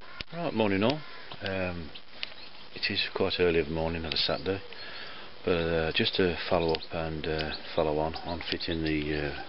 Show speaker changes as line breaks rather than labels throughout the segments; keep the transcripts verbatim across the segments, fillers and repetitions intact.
Right, morning all. Um, it is quite early of the morning of a Saturday, but uh, just to follow up and uh, follow on on fitting the uh,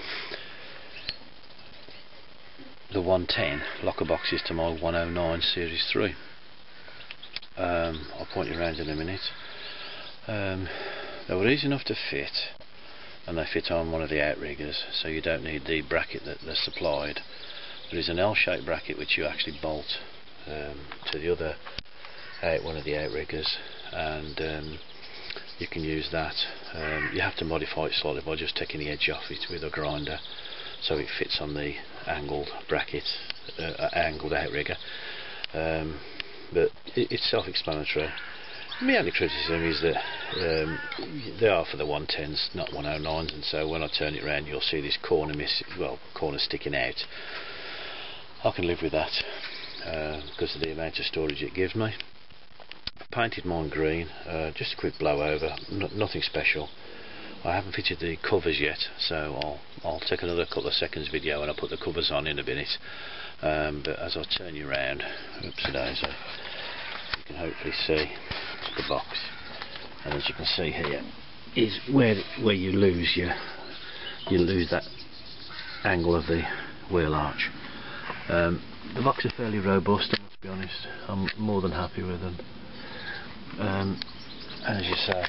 the one ten locker boxes to my one oh nine series three. Um, I'll point you around in a minute. Um, they were easy enough to fit, and they fit on one of the outriggers, so you don't need the bracket that they're supplied. There is an L-shaped bracket which you actually bolt um, to the other out one of the outriggers, and um, you can use that. Um, you have to modify it slightly by just taking the edge off it with a grinder so it fits on the angled bracket, uh, angled outrigger. Um, but it, it's self-explanatory. My only criticism is that um, they are for the one tens, not one oh nines, and so when I turn it around you'll see this corner miss, well, corner sticking out. I can live with that uh, because of the amount of storage it gives me. I've painted mine green, uh, just a quick blow over, n nothing special. I haven't fitted the covers yet, so I'll, I'll take another couple of seconds video and I'll put the covers on in a minute. Um, but as I turn you around, oops a daisy, you can hopefully see the box, and as you can see here is where where you lose your you lose that angle of the wheel arch. Um, the box are fairly robust, I must be honest. I'm more than happy with them. Um, as you say,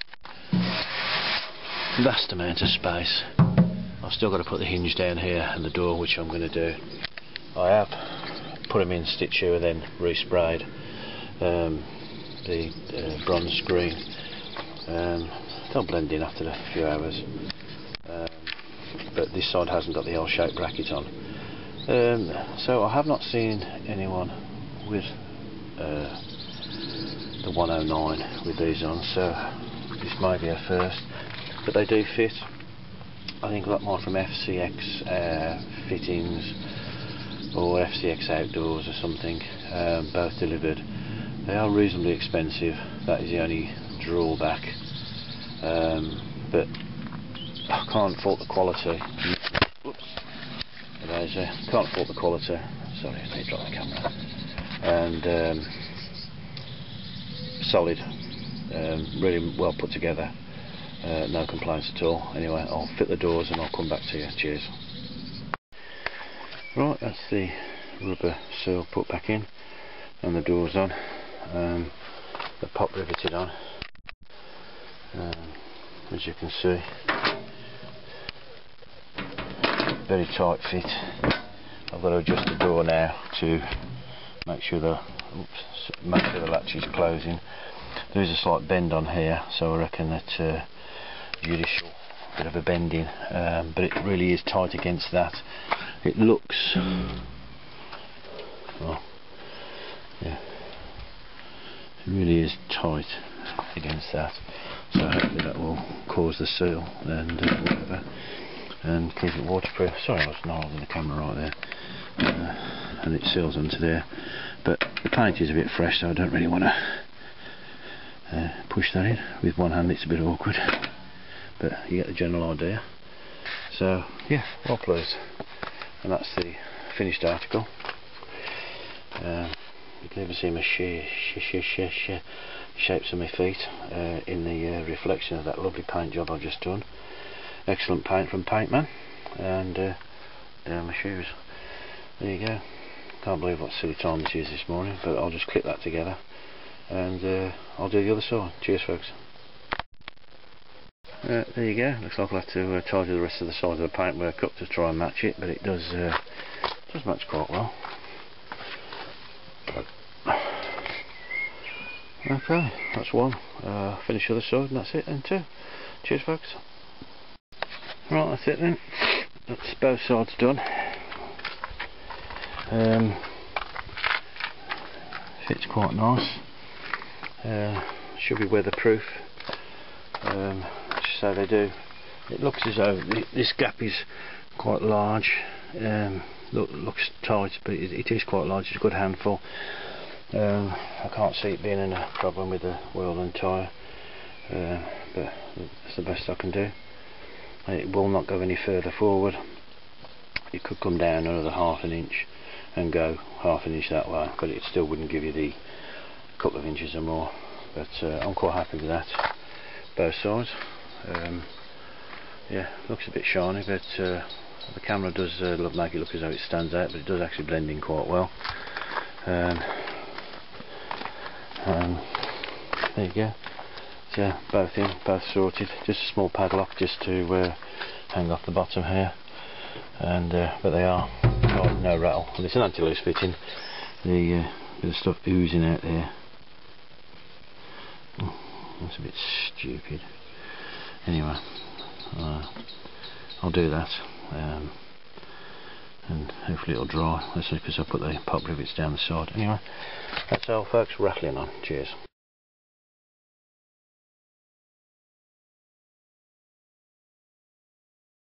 vast amount of space. I've still got to put the hinge down here and the door, which I'm going to do. I have put them in situ and then resprayed um, the uh, bronze green. Um, they'll blend in after a few hours, um, but this side hasn't got the L-shaped bracket on. Um, so I have not seen anyone with uh, the one oh nine with these on, so this may be a first, but they do fit. I think I got mine from F C X uh, Fittings or F C X Outdoors or something, um, both delivered. They are reasonably expensive, that is the only drawback, um, but I can't fault the quality. Whoops. Uh, can't fault the quality. Sorry, I need to drop the camera. And um, solid, um, really well put together. Uh, no complaints at all. Anyway, I'll fit the doors and I'll come back to you. Cheers. Right, that's the rubber seal put back in and the doors on. Um, the pop riveted on. Um, as you can see, very tight fit. I've got to adjust the door now to make sure the oops, make sure the latch is closing. There is a slight bend on here, so I reckon that uh, judicial bit of a bending, um, but it really is tight against that. It looks, well, yeah, it really is tight against that. So hopefully that will cause the seal and uh, whatever, and keep it waterproof. Sorry, I was not holding the camera right there. Uh, and it seals onto there, but the paint is a bit fresh, so I don't really want to uh, push that in with one hand. It's a bit awkward, but you get the general idea. So yeah, well pleased, and that's the finished article. Um, you can even see my sh sh sh sh sh shapes of my feet uh, in the uh, reflection of that lovely paint job I've just done. Excellent paint from Paintman, and uh, down my shoes. There you go. Can't believe what silly time this is this morning, but I'll just clip that together and uh, I'll do the other side. Cheers folks. Uh, there you go. Looks like I'll have to uh, tidy the rest of the side of the paintwork up to try and match it, but it does uh, does match quite well. Okay, that's one. Uh, finish the other side and that's it then too. Cheers folks. Right, that's it then. That's both sides done. Um, fits quite nice. Uh, should be weatherproof. Um, so they do. It looks as though this gap is quite large. Um, look, looks tight, but it, it is quite large. It's a good handful. Um, I can't see it being a problem with the wheel and tyre, uh, but that's the best I can do. It will not go any further forward. It could come down another half an inch, and go half an inch that way, but it still wouldn't give you the couple of inches or more. But uh, I'm quite happy with that, both sides. Um, yeah, looks a bit shiny, but uh, the camera does uh, look, make it look as though it stands out, but it does actually blend in quite well. Um, um, there you go. So both in, both sorted. Just a small padlock just to uh, hang off the bottom here, and uh, but they are oh, no rattle. And it's an anti-loose fitting. The uh, bit of stuff oozing out there. Oh, that's a bit stupid. Anyway, uh, I'll do that, um, and hopefully it'll dry. That's because I put the pop rivets down the side. Anyway, that's all, folks. Rattling on. Cheers.